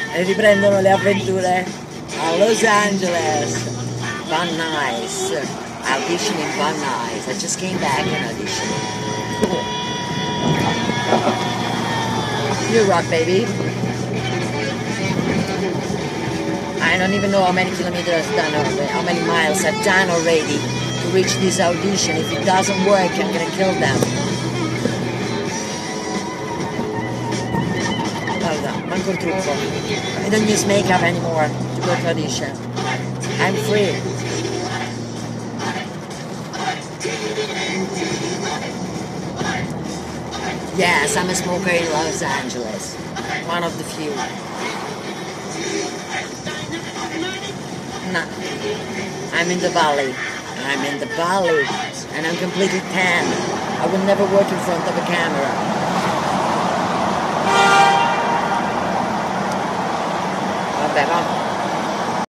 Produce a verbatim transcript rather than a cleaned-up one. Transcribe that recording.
e riprendono le avventure a Los Angeles. Van Nuys, audition in Van Nuys. I just came back and auditioned. Cool. You rock, baby. I don't even know how many kilometers I've done already, how many miles I've done already to reach this audition. If it doesn't work, I'm gonna kill them. Guarda, manco il trucco. I don't use makeup anymore to go to audition. I'm free. Yes, I'm a smoker in Los Angeles. One of the few. No, I'm in the valley. I'm in the valley, and I'm completely tan. I will never work in front of a camera. Vabbè, va.